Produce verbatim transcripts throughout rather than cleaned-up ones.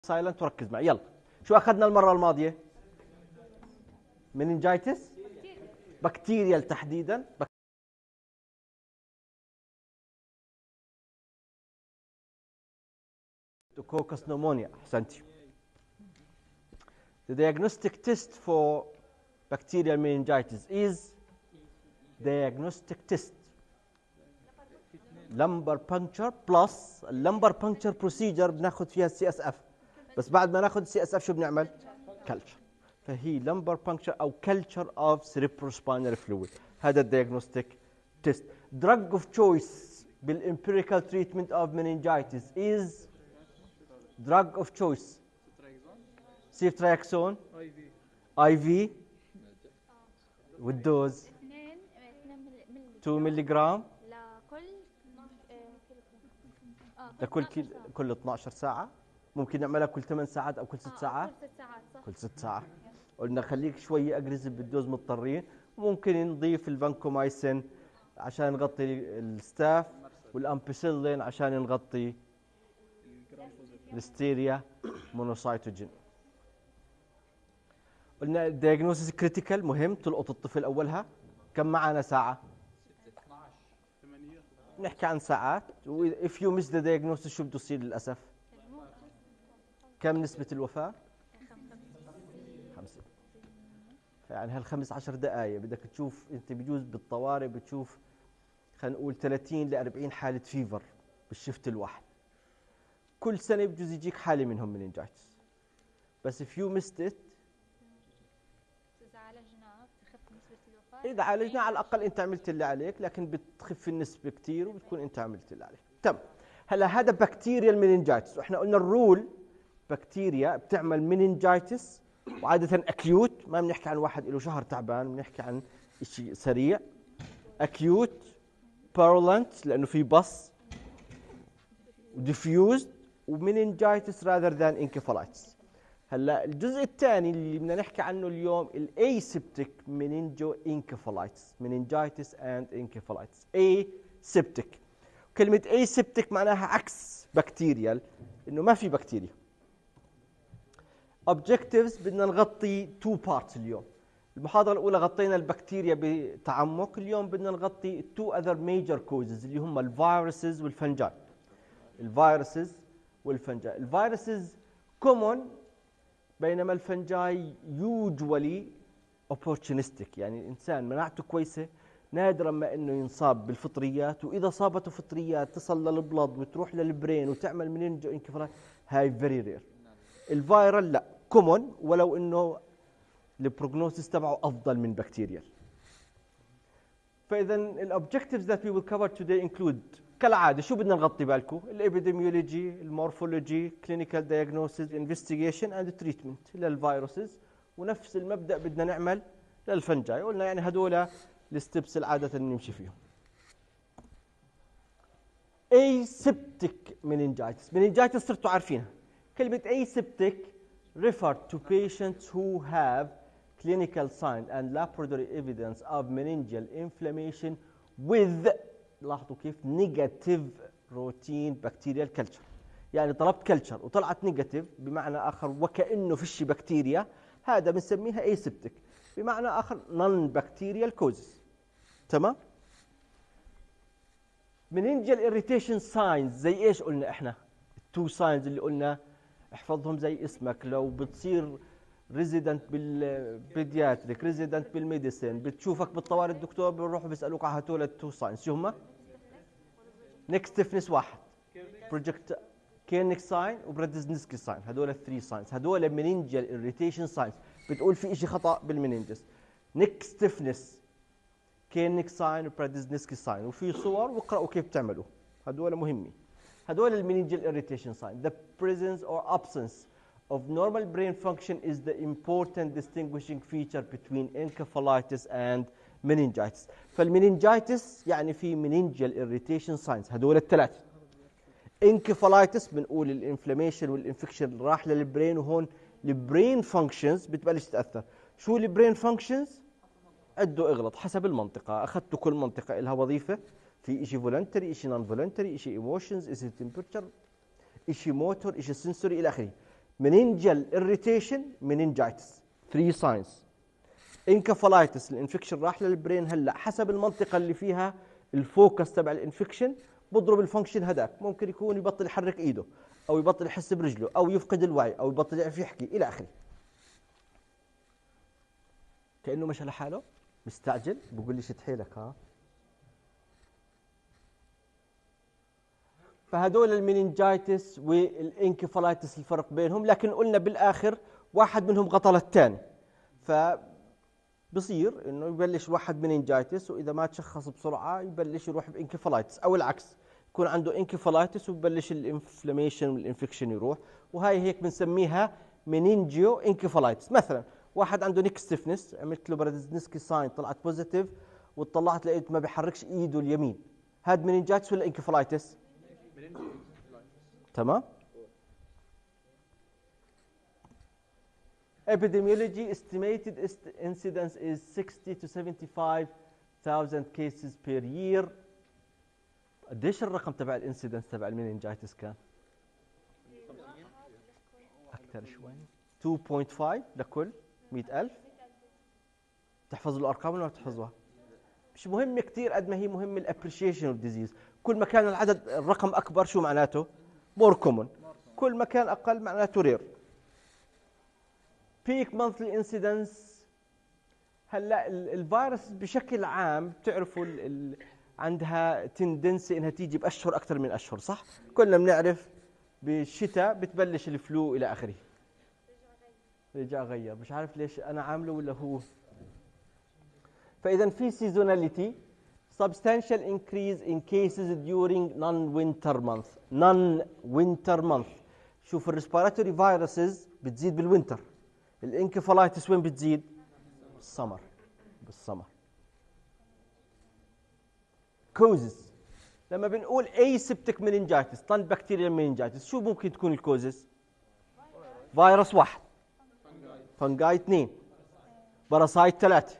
سايلنت وركز معي. يلا شو اخذنا المره الماضيه؟ مننجايتس بكتيريال تحديدا. كوكس نمونيا. احسنتي. The diagnostic test for bacterial meningitis is diagnostic test lumbar puncture plus اللمبر puncture procedure بناخذ فيها السي اس اف، بس بعد ما ناخذ السي اس اف شو بنعمل؟ كلتشر. فهي lumbar puncture او culture of cerebrospinal fluid. هذا الديagnostic test. drug of choice بالempirical treatment of meningitis is drug of choice سيفتراكسون اي في والدوز اثنين ملي جرام لكل كل كل اثنعش ساعة. ممكن نعملها كل ثمان ساعات او كل ست ساعات. كل ست ساعات صح. كل ست ساعات. قلنا خليك شوي اجريسيف بالدوز مضطرين. ممكن نضيف الفانكومايسين عشان نغطي الستاف والامبيسيلين عشان نغطي الستيريا مونوسايتوجين. قلنا الدياجنوستس كريتيكال مهم. تلقط الطفل اولها. كم معنا ساعة؟ نحكي عن ساعات. if you miss the diagnosis شو بده يصير للاسف؟ كم نسبة الوفاة؟ خمسة. يعني هالخمس عشر دقائق بدك تشوف انت بجوز بالطوارئ بتشوف خلينا نقول ثلاثين ل أربعين حالة فيفر بالشفت الواحد. كل سنة بجوز يجيك حالة منهم مننجايتس. بس if you missed it إذا عالجناه بتخف نسبة الوفاة. إذا عالجنا على الأقل أنت عملت اللي عليك، لكن بتخف النسبة كثير وبتكون أنت عملت اللي عليك. تمام. هلا هذا بكتيريال مننجايتس، وإحنا قلنا الرول بكتيريا بتعمل مننجايتس وعادة أكيوت. ما بنحكي عن واحد له شهر تعبان، بنحكي عن شيء سريع. أكيوت بارولنت لأنه في بص وديفيوزد ومننجايتس rather than encephalitis. هلا الجزء الثاني اللي بدنا نحكي عنه اليوم الاسيبتيك مننجو انكفالايتس. مننجايتس اند انكفالايتس. اسيبتيك. كلمة اسيبتيك معناها عكس بكتيريال، انه ما في بكتيريا. اوبجكتيفز بدنا نغطي تو بارتس اليوم. المحاضرة الأولى غطينا البكتيريا بتعمق، اليوم بدنا نغطي تو اذر ميجر كوزز اللي هم الفيروسز والفنجاي. الفيروسز والفنجاي. الفيروسز كومون بينما الفنجاي يوجولي opportunistic، يعني الانسان مناعته كويسه نادرا ما انه ينصاب بالفطريات، واذا صابته فطريات تصل للبلد وتروح للبرين وتعمل مننجو انكفالايتس هاي فيري رير. الفيرال لا كومون، ولو انه البروجنوسيس تبعه افضل من بكتيريال. فاذا الاوبجكتيفز ذات وي ويل كفر توداي انكلود كالعاده شو بدنا نغطي بالكم؟ الابيديميولوجي، المورفولوجي، كلينيكال دايجنوستس، انفستيجيشن اند تريتمنت للفيروسز، ونفس المبدا بدنا نعمل للفنجاي. قلنا يعني هدول الستبس العاده نمشي فيهم. aseptic meningitis. meningitis صرتوا عارفينها. كلمه aseptic refer to patients who have clinical signs and laboratory evidence of meningeal inflammation with لاحظوا كيف نيجاتيف روتين بكتيريال كلتشر. يعني طلبت كلتشر وطلعت نيجاتيف بمعنى اخر وكانه فيش بكتيريا، هذا بنسميها ايسبتيك. بمعنى اخر نون بكتيريال كوزز. تمام. مننجل اريتيشن ساينز زي ايش قلنا احنا؟ التو ساينز اللي قلنا احفظهم زي اسمك. لو بتصير ريزيدنت بالبيدياتريك، ريزيدنت بالميديسين، بتشوفك بالطوارئ الدكتور بيروحوا بيسالوك على هدول التو ساينز شو هم؟ نيك ستيفنس واحد، بروجكت كيرنيك ساين وبرادزنسكي ساين. هدول الثري ساينز، هدول مننجل اريتيشن ساينز. بتقول في شيء خطا بالمننجس. نيك ستيفنس، كيرنيك ساين وبرادزنسكي ساين، وفي صور واقراوا كيف تعملوا. هدول مهمين. هدول المننجل اريتيشن ساين. The presence or absence of normal brain function is the important distinguishing feature between encephalitis and meningitis. فالمننجايتس يعني في مننجل اريتيشن ساينز هدول الثلاثه. انكفالايتس بنقول الانفلاميشن والانفكشن راح للبرين، وهون البرين فانكشنز بتبلش تتاثر. شو البرين فانكشنز؟ عدوا اغلط حسب المنطقه، اخذتوا كل منطقه لها وظيفه. في شيء فولنتري، شيء نون فولنتري، شيء ايموشنز، شيء تمبرتشر، شيء موتور، شيء سنسوري الى اخره. مننجل اريتيشن مننجايتس. ثري ساينز. انكفالايتس الانفكشن راح للبرين هلا حسب المنطقه اللي فيها الفوكس تبع الانفكشن بضرب الفانكشن هذاك، ممكن يكون يبطل يحرك ايده او يبطل يحس برجله او يفقد الوعي او يبطل يعرف يحكي الى اخره. كانه مشى لحاله مستعجل بقول لي شد حيلك ها. فهدول المينينجايتس والانكفالايتس الفرق بينهم، لكن قلنا بالاخر واحد منهم غطى للثاني. ف بصير انه يبلش واحد مننجايتس واذا ما تشخص بسرعه يبلش يروح بانكفالايتس، او العكس يكون عنده انكفالايتس وببلش الانفلاميشن والانفكشن يروح، وهي هيك بنسميها مننجيو انكفالايتس. مثلا واحد عنده نيك ستيفنس، عملت له برادزنسكي ساين طلعت بوزيتيف وطلعت لقيت ما بيحركش ايده اليمين، هذا مننجايتس ولا انكفالايتس؟ تمام. Epidemiology estimated incidence is sixty to seventy-five thousand cases per year. قديش الرقم تبع الانسيدنس تبع المينينجايتس كان؟ أكثر شوي. two point five لكل مئة ألف. تحفظوا الأرقام ولا ما بتحفظوها؟ مش مهم كثير قد ما هي مهم الابريشيشن اوف ديزيز. كل ما كان العدد الرقم أكبر شو معناته؟ more common. كل ما كان أقل معناته rare. peak monthly incidence. هلا الفيروس بشكل عام بتعرفوا ال ال عندها تندنسي انها تيجي باشهر اكثر من اشهر، صح؟ كلنا بنعرف بالشتاء بتبلش الفلو الى اخره. رجع غير، مش عارف ليش انا عامله ولا هو. فاذا في seasonality substantial increase in cases during non-winter month. non-winter month. شوف الريسبيراتوري فيروسز بتزيد بالوينتر. الانكفالايتس وين بتزيد؟ بالسمر. بالسمر. كوزز. لما بنقول aseptic meningitis طن بكتيريا meningitis شو ممكن تكون الكوزز؟ فيروس واحد. فنجاي اثنين. باراسايت ثلاثة.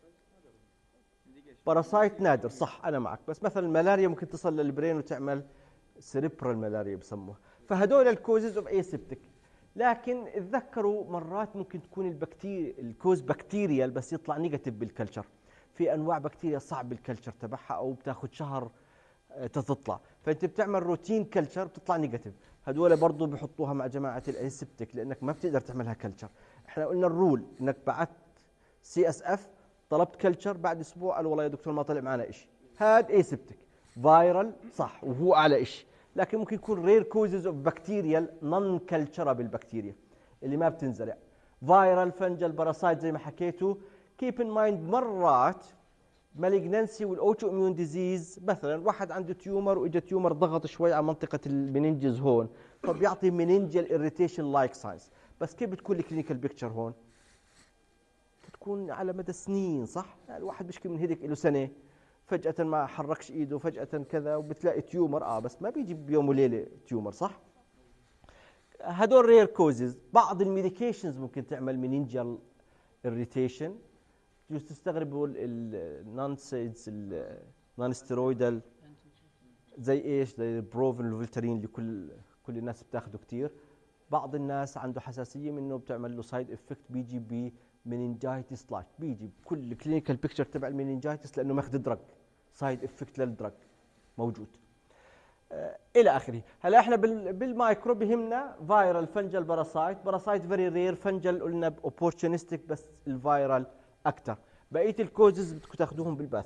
باراسايت نادر، صح أنا معك، بس مثلا الملاريا ممكن تصل للبرين وتعمل سيريبرال ملاريا بسموها، فهدول الكوزز اوف aseptic. لكن اتذكروا مرات ممكن تكون البكتيريا الكوز بكتيريال بس يطلع نيجاتيف بالكلتشر. في انواع بكتيريا صعب الكلتشر تبعها او بتاخذ شهر تطلع، فانت بتعمل روتين كلتشر بتطلع نيجاتيف. هدول برضه بحطوها مع جماعه الاسبتك لانك ما بتقدر تعملها كلتشر. احنا قلنا الرول انك بعت سي اس اف طلبت كلتشر بعد اسبوع قال والله يا دكتور ما طلع معنا شيء، هذا اسبتك فايرال صح وهو اعلى شيء. لكن ممكن يكون رير كوزز اوف بكتيريال نون كلتشرابل بكتيريا اللي ما بتنزرع، فايرال فنجل باراسايت زي ما حكيتوا. كيب ان مايند مرات مالجنسي والاوتو اميون ديزيز، مثلا واحد عنده تيومر واجى تيومر ضغط شوي على منطقه المننجز هون فبيعطي مننجل اريتيشن لايك ساينز، بس كيف بتكون الكلينيكال بيكتشر هون؟ بتكون على مدى سنين، صح؟ يعني الواحد بيشكي من هيك له سنه فجأة ما حركش ايده فجأة كذا وبتلاقي تيومر، اه بس ما بيجي بيوم وليله تيومر، صح؟ هدول رير كوزز. بعض الميديكيشنز ممكن تعمل مننجل اريتيشن. بجوز تستغربوا النون سيدز النون ستيرويدال زي ايش؟ زي البروفين والفولتارين اللي كل كل الناس بتاخذه كثير. بعض الناس عنده حساسيه منه بتعمل له سايد افكت بيجي ب مننجايتس لايك، بيجي بكل كلينيكال بيكتشر تبع المننجايتس لانه ماخذ دراج سايد افكت للدراج موجود آه الى اخره. هلا احنا بالمايكرو بهمنا فايرال فنجل باراسايت. باراسايت فيري رير، فنجل قلنا اوبورتونستيك بس الفايرال اكثر. بقيه الكوزز بدكم تاخذوهم بالباث.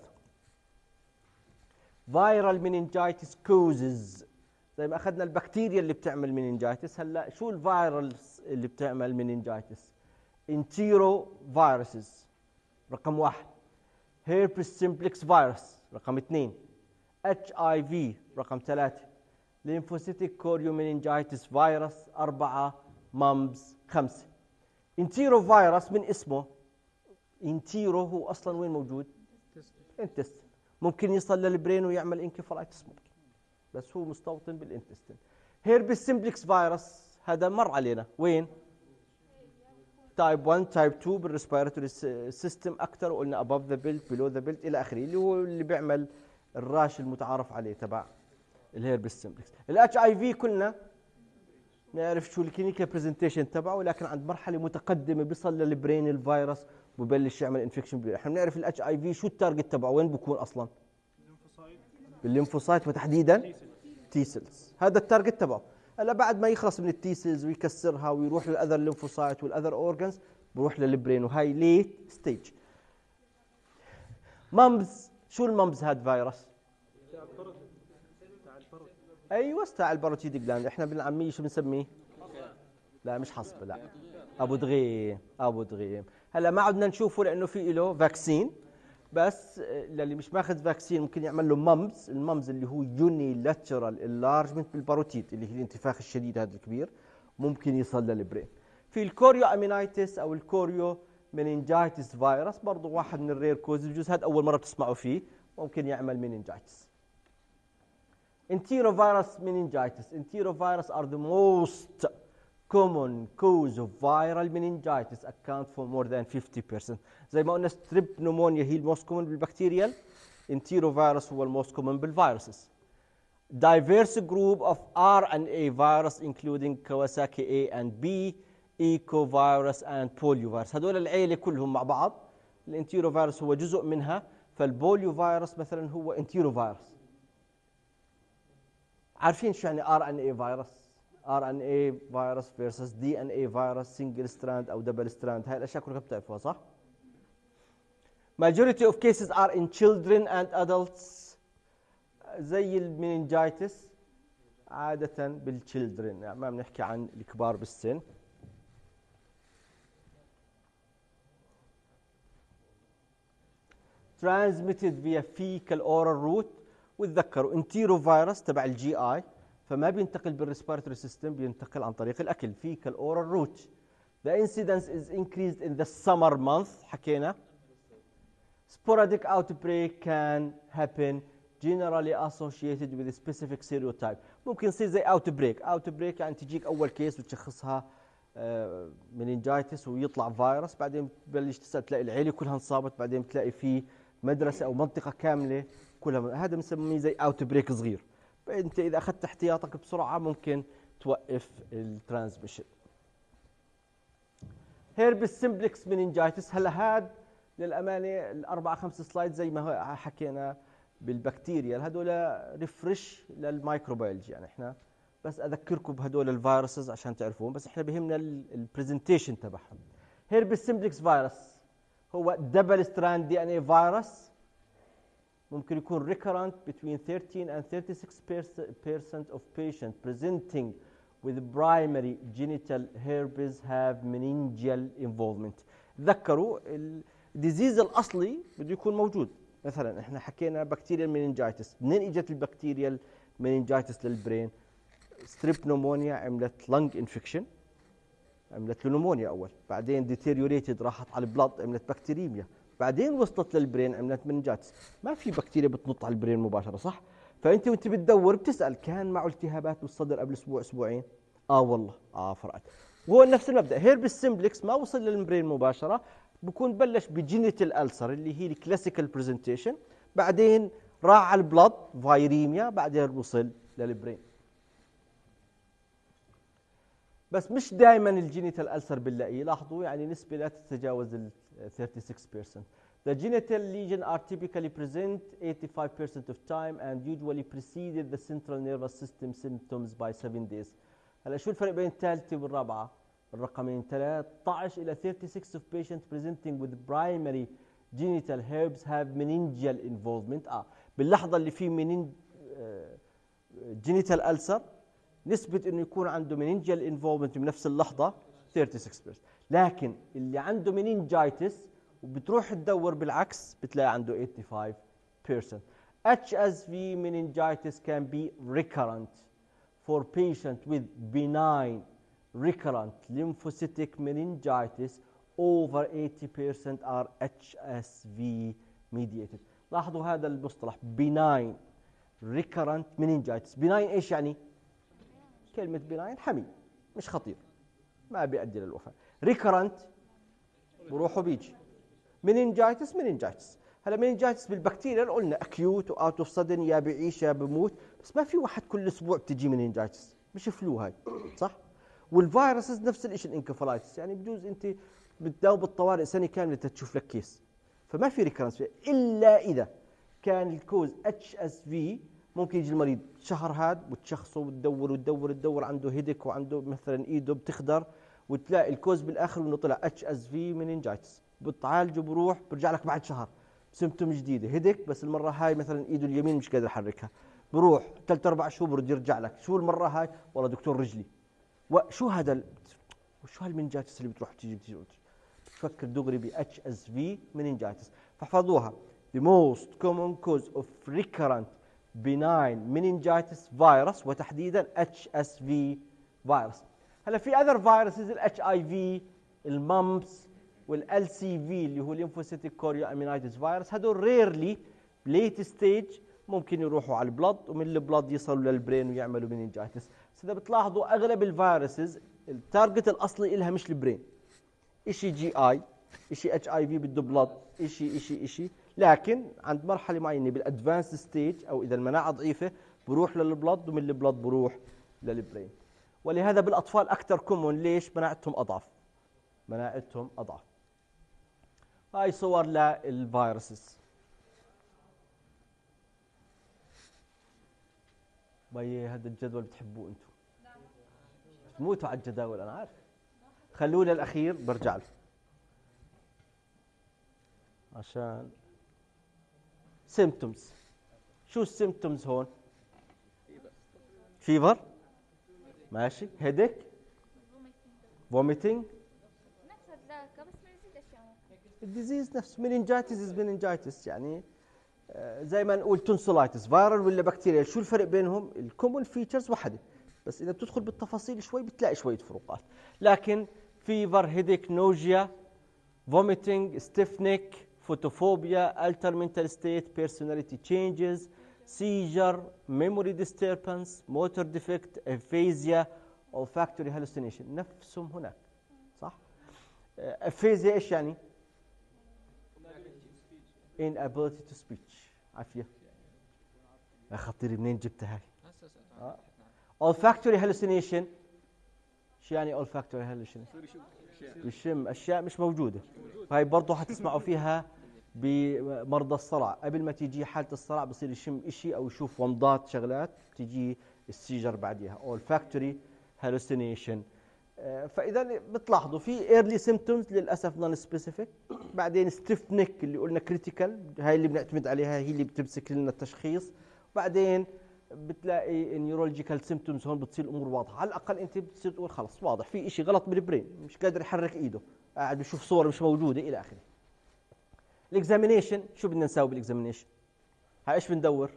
فايرال مننجايتس كوزز زي ما اخذنا البكتيريا اللي بتعمل مننجايتس، هلا شو الفايرالز اللي بتعمل مننجايتس؟ انتيرو فيروسز رقم واحد، هيربس سيمبلكس فيروس رقم اثنين، اتش اي في رقم ثلاثة، ليمفوسيتيك كوريو مننجايتس فيروس أربعة، مامبس خمسة. انتيرو فيروس من اسمه انتيرو هو اصلا وين موجود؟ انتستين. ممكن يصل للبرين ويعمل انكفالايتس ممكن، بس هو مستوطن بالانتستين. هيربس سيمبلكس فيروس هذا مر علينا وين؟ تايب واحد تايب اثنين بالريسبيراتوري سيستم اكثر، وقلنا اباف ذا بيلت بيلو ذا بيلت الى اخره، اللي هو اللي بيعمل الراش المتعارف عليه تبع الهيربس سيمبلكس. الاتش اي في كلنا نعرف شو الكلينيكال برزنتيشن تبعه، لكن عند مرحله متقدمه بيصل للبرين الفيروس وببلش يعمل انفكشن. احنا بنعرف الاتش اي في شو التارجت تبعه، وين بكون اصلا؟ بالليمفوسايت، وتحديدا تي سيلز. هذا التارجت تبعه. هلا بعد ما يخلص من التي سيلز ويكسرها ويروح للاذر ليمفوسايت والاذر اورجنز، بروح للبرين، وهي ليت ستيج. مامز، شو المامز؟ هاد فيروس ايوه تاع الباروتيد جلاند. احنا بالعاميه شو بنسميه؟ لا مش حصبه، لا ابو دغيم. ابو دغيم. هلا ما عدنا نشوفه لانه في له فاكسين، بس للي مش ماخذ فاكسين ممكن يعمل له مامز. المامز اللي هو يونيلاترال انلارجمنت بالباروتيد، اللي هي الانتفاخ الشديد هذا الكبير، ممكن يصل للبرين. في الكوريو امينايتس او الكوريو مننجايتس فيروس، برضه واحد من الرير كوز، بجوز هذا اول مره بتسمعوا فيه، ممكن يعمل مننجايتس. Enterovirus meningitis. Enterovirus are the most common cause of viral meningitis, account for more than fifty percent. زي ما قلنا ستريب نمونيا هي الموست كومن بالبكتيريال، انتيروفيروس هو الموست كومن بالفيروسز. Diverse group of آر إن إيه virus including Kawasaki A and B, Ecovirus and Poliovirus. هذول العيلة كلهم مع بعض. الانتيروفيروس هو جزء منها، فالبوليو فيروس مثلا هو انتيروفيروس. عارفين شو يعني آر إن إيه فيروس؟ آر إن إيه فيروس versus دي إن إيه فيروس، سنجل ستراند او دبل ستراند، هاي الاشياء كلها بتعرفوها صح؟ Majority of cases are in children and adults. زي المننجايتس عادة بالchildren، يعني ما بنحكي عن الكبار بالسن. Transmitted via fecal oral route. وتذكروا انتيروفيروس تبع الجي اي، فما بينتقل بالريسبيرتوري سيستم، بينتقل عن طريق الاكل، fecal oral route. The incidence is increased in the summer month، حكينا. Sporadic outbreak can happen generally associated with a specific serotype. ممكن يصير زي outbreak. outbreak يعني تجيك اول كيس وتشخصها مننجايتس ويطلع فيروس، بعدين تبلش تسال تلاقي العيله كلها انصابت، بعدين بتلاقي في مدرسه او منطقه كامله كلها. هذا بنسميه زي اوت بريك صغير. انت اذا اخذت احتياطك بسرعه ممكن توقف الترانسميشن. هيربس سمبلكس مننجايتس. هلا هاد للامانه الاربعه خمس سلايد زي ما حكينا بالبكتيريا، هدول ريفرش للمايكروبيولوجي، يعني احنا بس اذكركم بهدول الفيروسز عشان تعرفون، بس احنا بهمنا البرزنتيشن تبعهم. هيربس سمبلكس فيروس هو دبل ستراند دي ان اي فيروس، ممكن يكون recurrent between thirteen and thirty-six percent of patients presenting with primary genital herpes have meningeal involvement. تذكروا الديزيز الاصلي بده يكون موجود. مثلا احنا حكينا بكتيريال مننجايتس، منين اجت البكتيريال مننجايتس للبرين؟ ستريب نمونيا عملت لنج انفكشن، عملت له نمونيا اول، بعدين ديتيريوريتد راحت على البلد عملت بكتيريميا، بعدين وصلت للبرين عملت مننجايتس. ما في بكتيريا بتنط على البرين مباشره صح؟ فانت وانت بتدور بتسال كان معه التهابات بالصدر قبل اسبوع اسبوعين؟ اه والله اه فرقت. وهو نفس المبدا، هيربس سمبلكس ما وصل للبرين مباشره، بكون بلش بجينيتال ألسر اللي هي الكلاسيكال برزنتيشن، بعدين راح على البلد فايريميا، بعدين وصل للبرين. بس مش دائما الجينيتال ألسر بنلاقيه، لاحظوا يعني نسبه لا تتجاوز ال thirty-six percent. The genital lesion are typically present eighty-five percent of time and usually preceded the central nervous system symptoms by seven days. هلا شو الفرق بين الثالثة والرابعة؟ الرقمين ثلاثة عشر إلى thirty-six of patients presenting with primary genital herpes have meningeal involvement. اه باللحظة اللي في منين جينيتال ألسر نسبة انه يكون عنده meningeal involvement بنفس اللحظة thirty-six percent. لكن اللي عنده مننجايتس وبتروح تدور بالعكس بتلاقي عنده eighty-five percent. إتش إس في meningitis can be recurrent for patient with benign recurrent lymphocytic meningitis. Over eighty percent are إتش إس في mediated. لاحظوا هذا المصطلح benign recurrent meningitis. benign ايش يعني؟ كلمة benign حمي مش خطير ما بيؤدي للوفاة. ريكرنت بروح وبيجي. مننجايتس مننجايتس. هلا مننجايتس بالبكتيريا قلنا اكيوت واوت اوف سدن، يا بيعيش يا بموت، بس ما في واحد كل اسبوع بتجي مننجايتس، مش فلو هاي صح؟ والفيروسز نفس الشيء الانكفالايتس، يعني بجوز انت بتداوم بالطوارئ سنه كامله تشوف لك كيس، فما في ريكرنس الا اذا كان الكوز اتش اس في. ممكن يجي المريض شهر هاد وتشخصه وتدور وتدور تدور عنده هيدك وعنده مثلا ايده بتخضر، وتلاقي الكوز بالاخر انه طلع اتش اس في مننجايتس، بتعالجه بروح برجع لك بعد شهر سيمتوم جديده هيدك، بس المره هاي مثلا ايده اليمين مش قادر يحركها، بروح ثلاث اربع شهور برد يرجع لك، شو المره هاي؟ والله دكتور رجلي. وشو هذا ال... وشو هالمننجايتس اللي بتروح بتيجي بتيجي بتفكر دغري ب اتش اس في مننجايتس. فاحفظوها the most common cause of recurrent benign meningitis virus، وتحديدا اتش اس في virus. هلا في other viruses الاتش اي في، الممبس، والال سي في اللي هو lymphocytic chorioamnitis virus، هدول rarely late stage ممكن يروحوا على البلد، ومن البلد يصلوا للبرين ويعملوا meningitis. بس اذا بتلاحظوا اغلب الفيروسز التارجت الاصلي لها مش البرين، شيء جي اي، شيء اتش اي في بده بلد، شيء شيء شيء، لكن عند مرحله معينه بالادفانس ستيج او اذا المناعه ضعيفه بروح للبلد، ومن البلد بروح للبرين. ولهذا بالاطفال اكثر كومون، ليش؟ مناعتهم اضعف، مناعتهم اضعف. هاي صور للفيروسز. بي هذا الجدول بتحبوه انتم، بتموتوا على الجداول انا عارف، خلوه للاخير برجع له عشان سيمبتومز. شو السيمبتومز هون؟ فيفر، ماشي، هيدك، فوميتنج، نفس هذاك بس بنزيد اشياء. الديزيز نفسه مننجايتس از مننجايتس، يعني آه زي ما نقول تونسولايتس، فيرال ولا بكتيريال. شو الفرق بينهم؟ الكومن فيتشرز وحده، بس اذا بتدخل بالتفاصيل شوي بتلاقي شويه فروقات. لكن فيفر، هيدك، نوجيا، vomiting, stiff neck, photophobia, altered mental state, personality changes, seizure, memory disturbance, motor defect, aphasia, olfactory hallucination. نفسهم هناك، صح؟ aphasia ايش يعني؟ inability to speech. عافية. يا خطيري منين جبتها هاي؟ آه. olfactory hallucination. شو يعني olfactory hallucination؟ بشم اشياء مش موجوده. هاي برضه حتسمعوا فيها بمرضى الصرع، قبل ما تيجي حاله الصرع بصير يشم شيء او يشوف ومضات شغلات، تيجي السيجر بعديها olfactory hallucination. فاذا بتلاحظوا في early symptoms للاسف نون سبيسيفيك، بعدين ستيف نيك اللي قلنا كريتيكال، هاي اللي بنعتمد عليها، هي اللي بتمسك لنا التشخيص. بعدين بتلاقي النيورولوجيكال سيمبتومز، هون بتصير الامور واضحه، على الاقل انت بتصير تقول خلص واضح في شيء غلط بالبرين، مش قادر يحرك ايده، قاعد بشوف صور مش موجوده الى اخره. الاكزامينيشن، شو بدنا نساوي بالاكزامينيشن؟ هاي ايش بندور؟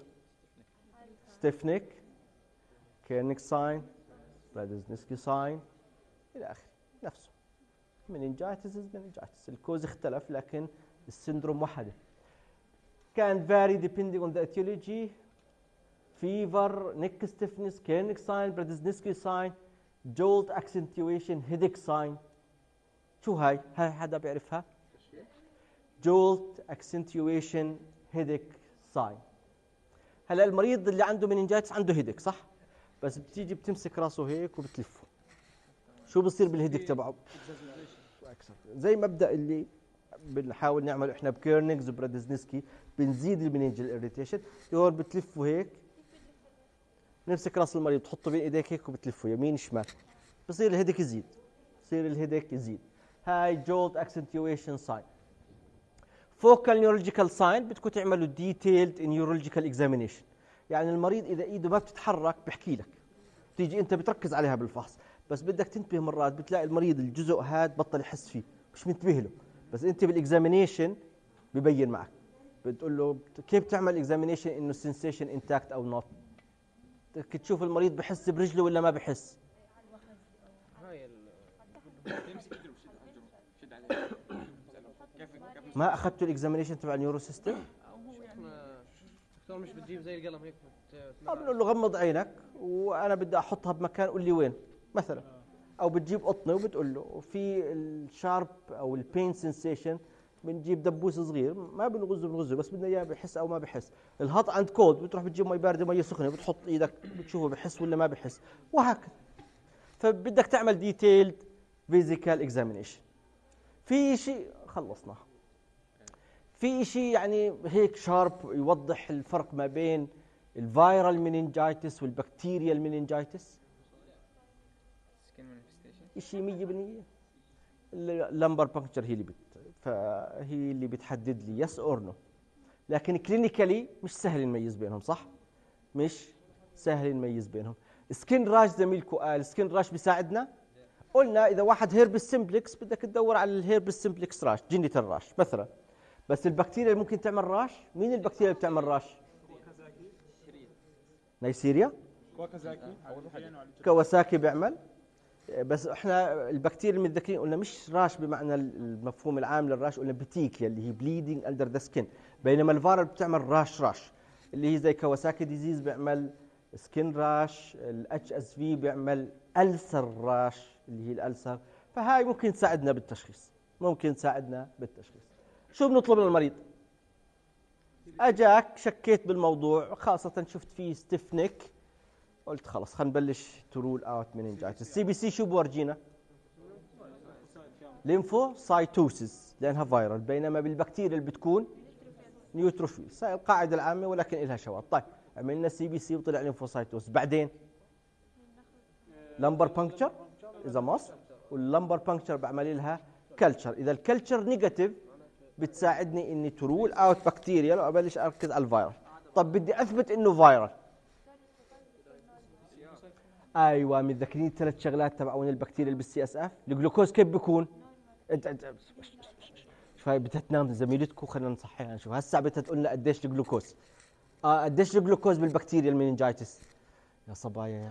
ستيف نيك، كيرنيك ساين، برادزنسكي ساين الى اخره، نفسه مننجايتس مننجايتس، الكوز اختلف لكن السندروم وحده. كان vary depending on the etiology. fever, neck stiffness, Koenig sign, Brodzinski sign, jolt accentuation, headache sign. شو هاي؟ هاي حدا بيعرفها؟ jolt accentuation headache sign. هلا المريض اللي عنده مننجايتس عنده هيدك، صح؟ بس بتيجي بتمسك راسه هيك وبتلفه. شو بصير بالهيدك تبعه؟ زي مبدأ اللي بنحاول نعمله احنا بكيرنيجز وبرادزنسكي، بنزيد المننجل اريتيشن. هون بتلفه هيك، نمسك راس المريض بتحطه بين ايديك هيك وبتلفه يمين شمال، بصير الهيدك يزيد، بصير الهيدك يزيد. هاي جولت اكسنتويشن ساين. فوكال نيورولوجيكال ساين بدكم تعملوا ديتيلد نيورولوجيكال اكزامينيشن، يعني المريض اذا ايده ما بتتحرك بحكي لك، بتيجي انت بتركز عليها بالفحص، بس بدك تنتبه مرات بتلاقي المريض الجزء هذا بطل يحس فيه، مش منتبه له، بس انت بالاكزامينيشن ببين معك، بتقول له كيف تعمل اكزامينيشن انه السنسيشن انتاكت او نوت، بدك تشوف المريض بحس برجله ولا ما بحس. ما اخذتوا الاكزامينيشن تبع النيورو سيستم؟ الدكتور مش بتجيب زي القلم هيك بنقول له غمض عينك وانا بدي احطها بمكان، قول لي وين مثلا، او بتجيب قطنه وبتقول له، وفي الشارب او البين سنسيشن بنجيب دبوس صغير ما بنغزه بنغزه بس بدنا اياه بحس او ما بحس. الهط عند كولد بتروح بتجيب مي بارده مي سخنه بتحط ايدك بتشوفه بحس ولا ما بحس، وهكذا. فبدك تعمل ديتيلد فيزيكال اكزامينيشن. في شيء خلصنا، في شيء يعني هيك شارب يوضح الفرق ما بين الفيرال مننجايتس والبكتيريال مننجايتس. شيء مية بالمية. اللمبر بانكتشر هي اللي بت فهي اللي بتحدد لي يس اور نو. لكن كلينيكالي مش سهل نميز بينهم، صح؟ مش سهل نميز بينهم. سكين راش زميلكم قال سكين راش بيساعدنا. قلنا اذا واحد هيربس سمبلكس بدك تدور على الهيربس سمبلكس راش، جينيتال راش مثلا. بس البكتيريا اللي ممكن تعمل راش، مين البكتيريا اللي بتعمل راش؟ نيسيريا، كواساكي بيعمل. بس احنا البكتيريا المتذكرين قلنا مش راش بمعنى المفهوم العام للراش، قلنا بتيكيا اللي هي بليدنج اندر ذا سكين، بينما الفيرال بتعمل راش راش اللي هي زي كواساكي ديزيز بيعمل سكين راش، الاتش اس في بيعمل ألسر راش اللي هي الألسر. فهاي ممكن تساعدنا بالتشخيص، ممكن تساعدنا بالتشخيص. شو بنطلب للمريض؟ اجاك شكيت بالموضوع، خاصة شفت فيه ستيف نيك، قلت خلص خلينا نبلش ترول اوت مننجايتس. السي بي سي شو بورجينا؟ ليمفوسايتوسيس لانها فيرال، بينما بالبكتيريا اللي بتكون نيوتروفيلز، هاي القاعدة العامة ولكن لها شواذ. طيب عملنا سي بي سي وطلع ليمفوسايتوس، بعدين لمبر بانكتشر اذا مص، واللمبر بانكتشر بعمل لها كلتشر. اذا الكلتشر نيجاتيف بتساعدني اني ترول اوت بكتيريا لو ابلش اركز على الفيروس. طب بدي اثبت انه فيرال، ايوه متذكرين الثلاث شغلات تبعون البكتيريا اللي بالسي اس اف؟ الجلوكوز كيف بيكون؟ انت انت شوي بدها تنام زميلتكم، خلينا نصحيها نشوف هسه بدها تقول لنا قديش الجلوكوز. اه قديش الجلوكوز بالبكتيريا المننجايتس؟ يا صبايا يا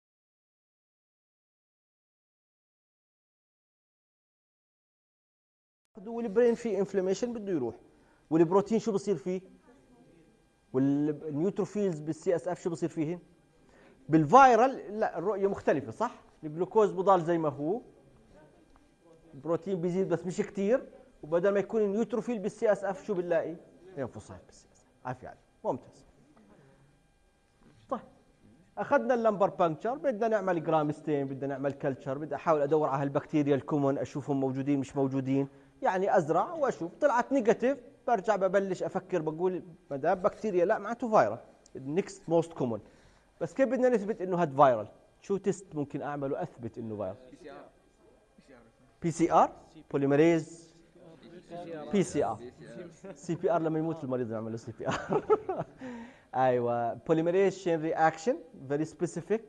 والبرين فيه انفلاميشن بده يروح، والبروتين شو بصير فيه؟ والنيوتروفيلز بالسي اس اف شو بصير فيهن؟ بالفايرال لا الرؤيه مختلفه، صح؟ الجلوكوز بضل زي ما هو، البروتين بيزيد بس مش كثير، وبدل ما يكون النيوتروفيل بالسي اس اف شو بنلاقي؟ ليمفوسايت بالسي اس اف. عافيه عليك، ممتاز. طيب اخذنا اللمبر بانكتشر، بدنا نعمل جرام ستين، بدنا نعمل كلتشر، بدي احاول ادور على هالبكتيريا الكومون اشوفهم موجودين مش موجودين، يعني ازرع واشوف. طلعت نيجاتيف برجع ببلش افكر بقول ما دام بكتيريا لا معناته فايرال، النكست موست كومون. بس كيف بدنا نثبت انه هاد فايرال؟ شو تيست ممكن اعمله اثبت انه فايرال؟ بي سي ار، بوليمريز بي سي ار. سي بي ار لما يموت المريض نعمل له سي بي ار. ايوه بوليمريز شين رياكشن، فيري سبيسيفيك،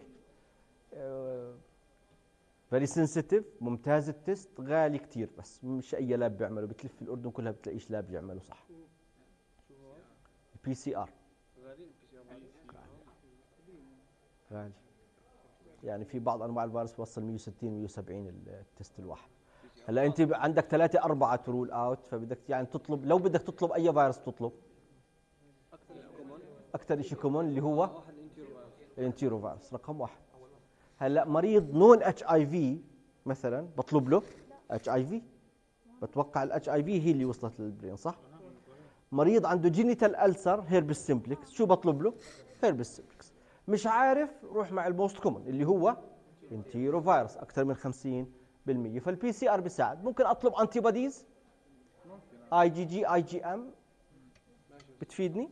فيري سنسيتيف، ممتاز التست، غالي كثير بس مش اي لاب بيعمله، بتلف الاردن كلها بتلاقيش لاب يعمله صح. بي سي ار غالي، يعني في بعض انواع الفيروس بوصل مية وستين مية وسبعين التست الواحد. هلا انت عندك ثلاثة أربعة ترول اوت، فبدك يعني تطلب، لو بدك تطلب اي فيروس تطلب اكثر شيء كومون اللي هو الانتيرو فيروس رقم واحد. هلا مريض نون اتش اي في مثلا بطلب له اتش اي في، بتوقع الاتش اي في هي اللي وصلت للبرين صح؟ مريض عنده جينيتال ألسر هيربس سمبلكس شو بطلب له؟ هيربس سمبلكس. مش عارف روح مع الموست كومون اللي هو انتيرو فيروس اكثر من خمسين بالمية. فالبي سي ار بيساعد. ممكن اطلب انتي بوديز اي جي جي اي جي ام بتفيدني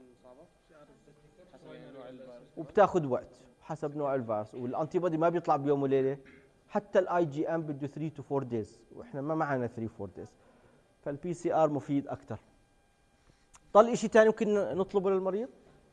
وبتاخذ وقت حسب نوع الفيروس، والانتي بودي ما بيطلع بيوم وليله، حتى الاي جي ام بده ثلاثة تو أربعة دايز واحنا ما معنا ثلاثة أربعة دايز، فالبي سي ار مفيد اكثر. ضل شيء ثاني ممكن نطلبه للمريض؟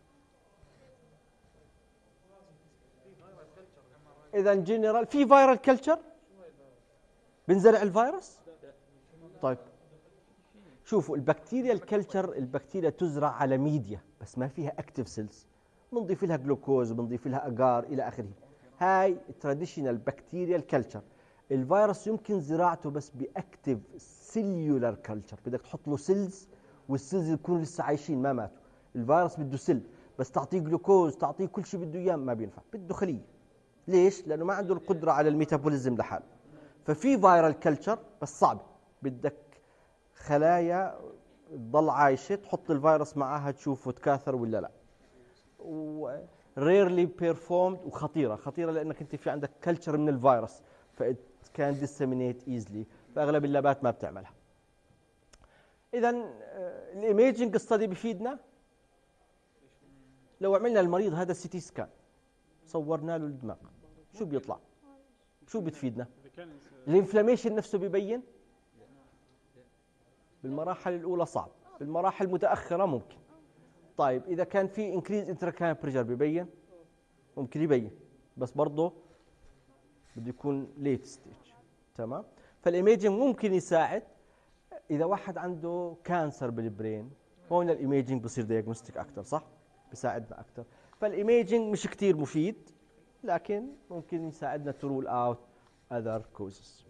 اذا جنرال في فايرال كلتشر بنزرع الفيروس. طيب شوفوا البكتيريا الكلتشر، البكتيريا تزرع على ميديا بس ما فيها اكتيف سيلز، بنضيف لها جلوكوز وبنضيف لها اجار الى اخره. هاي تراديشنال بكتيريا الكلتشر. الفيروس يمكن زراعته بس باكتيف سيلولار كلتشر، بدك تحط له سيلز والسيلز يكونوا لسه عايشين ما ماتوا. الفيروس بده سيل بس تعطيه جلوكوز تعطيه كل شيء بده اياه ما بينفع، بده خليه. ليش؟ لانه ما عنده القدره على الميتابوليزم لحاله. ففي فايرال كلتشر بس صعبه، بدك خلايا تضل عايشه تحط الفيروس معها تشوفه تكاثر ولا لا. rarely performed وخطيره خطيره لانك انت في عندك كلتشر من الفيروس فإت كان disseminate easily فاغلب اللابات ما بتعملها. اذا الايميجنج ستادي بفيدنا لو عملنا المريض هذا سي تي سكان صورنا له الدماغ شو بيطلع؟ شو بتفيدنا؟ الانفلاميشن نفسه ببين؟ بالمراحل الاولى صعب، بالمراحل المتاخره ممكن. طيب اذا كان في انكريز انتراكرينال بريشر ببين؟ ممكن يبين بس برضه بده يكون ليت ستيج. تمام؟ فالايميجنج ممكن يساعد اذا واحد عنده كانسر بالبرين، هون الايميجنج بصير دايجنوستيك اكثر صح؟ بيساعدنا اكثر. فالايميجنج مش كثير مفيد لكن ممكن يساعدنا to rule out other causes.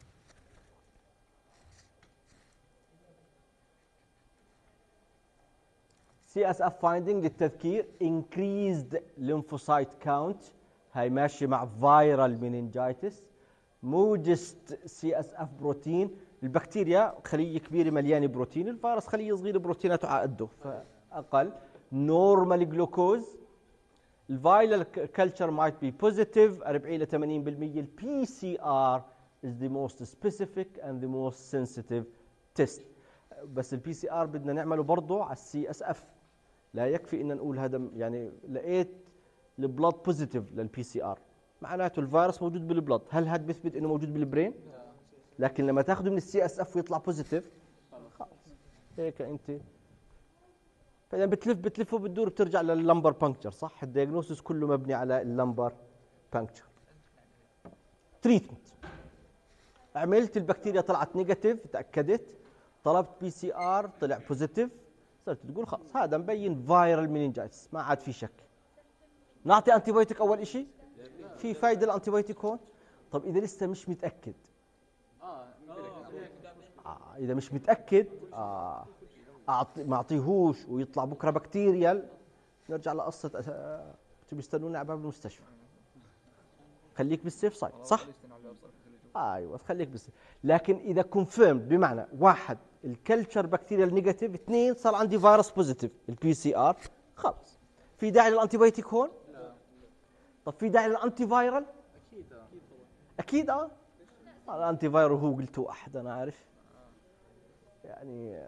سي اس اف finding للتذكير increased lymphocyte count هاي ماشي مع viral meningitis. موجست سي اس اف بروتين، البكتيريا خليه كبيره مليانه بروتين، الفيروس خليه صغيره بروتيناته على قده فاقل. نورمال جلوكوز، الفايرال كلتشر مايت بي بوزيتيف أربعين ل ثمانين بالمئة. البي سي ار is the most specific and the most sensitive test. بس البي سي ار بدنا نعمله برضه على السي اس اف، لا يكفي ان نقول هذا يعني لقيت البلاد بوزيتيف للبي سي ار معناته الفيروس موجود بالبلد. هل هذا بيثبت انه موجود بالبرين؟ لكن لما تاخذه من السي اس اف ويطلع بوزيتيف خلص هيك انت. فاذا بتلف بتلف وبتدور بترجع لللمبر بانكتشر صح؟ الدياجنوستس كله مبني على اللمبر بانكتشر. تريتمنت، عملت البكتيريا طلعت نيجاتيف تاكدت، طلبت بي سي ار طلع بوزيتيف، صرت تقول خلص هذا مبين فايرال مينينجايتس ما عاد في شك. نعطي انتي بايوتيك اول شيء؟ في فايده الانتي بايوتيك هون؟ طب اذا لسه مش متاكد اه اذا مش متاكد اه أعطي ما اعطيهوش ويطلع بكره بكتيريال نرجع لقصه أه بيستنونا على باب المستشفى. خليك بالسيف سايد صح؟ ايوه خليك بالسيف. لكن اذا كونفيرمد بمعنى واحد الكلتشر بكتيريال نيجاتيف، اثنين صار عندي فيروس بوزيتيف البي سي ار خلص في داعي للانتي بايوتيك هون؟ طب في داعي للانتي فايرال؟ اكيد اه اكيد اه الانتي فايرال هو قلته احد انا عارف يعني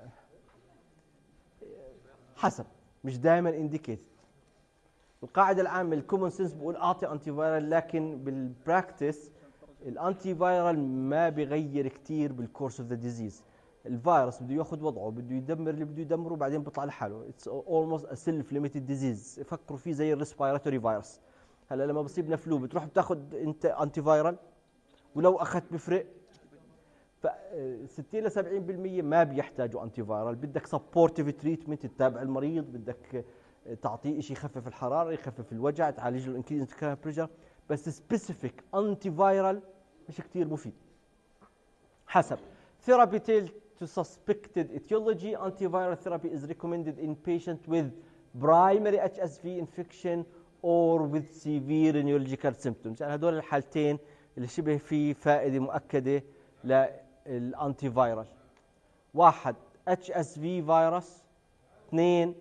حسب مش دائما انديكيتد. القاعده العامه الكومن سنس بقول اعطي انتي فايرال، لكن بالبراكتس الانتي فايرال ما بيغير كثير بالكورس اوف ذا ديزيز. الفيروس بده ياخذ وضعه بده يدمر اللي بده يدمره وبعدين بيطلع لحاله. اتس اولموست ا سيلف ليميتد ديزيز. فكروا فيه زي الريسبيراتوري فيروس. هلا لما بصيبنا فلو بتروح بتاخذ انت انتي فايرال ولو اخذت بفرق. ف ستين ل سبعين بالمئة ما بيحتاجوا انتي فايرال. بدك سبورتيف تريتمنت تتابع المريض، بدك تعطيه شيء يخفف الحراره يخفف الوجع تعالج له الانكريز انتراكرينال بريشر، بس سبيسيفيك انتي فايرال مش كثير مفيد. حسب therapy tail to suspected etiology, antiviral therapy is recommended in patients with primary H S V infection or with severe neurological symptoms. يعني هذول الحالتين اللي شبه في فائده مؤكده للانتي فايرال. واحد اتش اس في فيروس، اثنين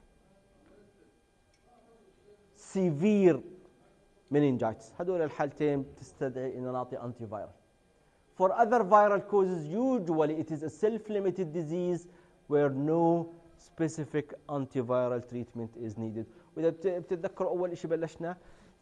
سيفير meningitis. هذول الحالتين بتستدعي ان نعطي انتي فايرال. For other viral causes usually it is a self-limited disease where no specific antiviral treatment is needed. واذا بتتذكروا اول شيء بلشنا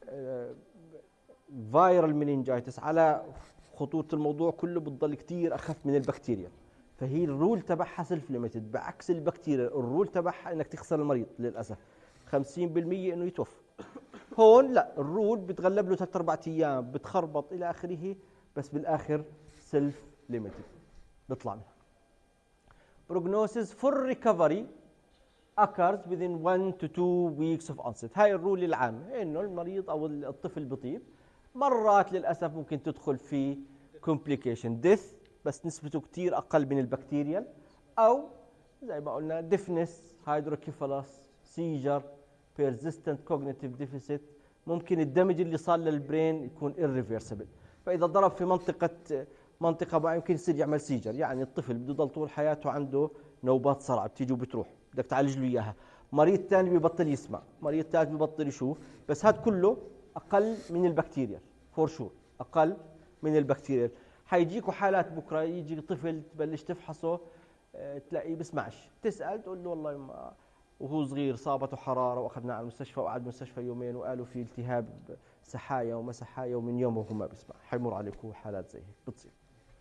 فايرال meningitis على خطوره الموضوع كله بتضل كثير اخف من البكتيريا، فهي الرول تبعها سيلف ليميتد بعكس البكتيريا الرول تبعها انك تخسر المريض للاسف خمسين بالمئة انه يتوفى. هون لا الرول بتغلب له ثلاث اربع ايام بتخربط الى اخره بس بالاخر سيلف ليميتد بيطلع منها. Prognosis for recovery occurs within one to two weeks of onset. هاي الرول العامة انه المريض او الطفل بيطيب. مرات للاسف ممكن تدخل في complication death بس نسبته كثير اقل من البكتيريال، او زي ما قلنا deafness hydrocephalus seizure persistent cognitive deficit. ممكن الدمج اللي صار للبرين يكون irreversible، فاذا ضرب في منطقه منطقه ما يمكن يصير يعمل سيجر، يعني الطفل بده يضل طول حياته عنده نوبات صرع بتيجي وبتروح بدك تعالج له اياها. مريض ثاني بيبطل يسمع، مريض ثالث بيبطل يشوف، بس هذا كله اقل من البكتيريا فور شور، اقل من البكتيريا. حيجيكوا حالات بكره يجي طفل تبلش تفحصه اه تلاقيه بسمعش، تسال تقول له والله ما وهو صغير صابته حراره واخذناه على المستشفى وقعد بالمستشفى يومين وقالوا في التهاب سحايا وما سحايا ومن يومه وهو ما بيسمع. حيمر عليكم حالات زي هيك بتصير.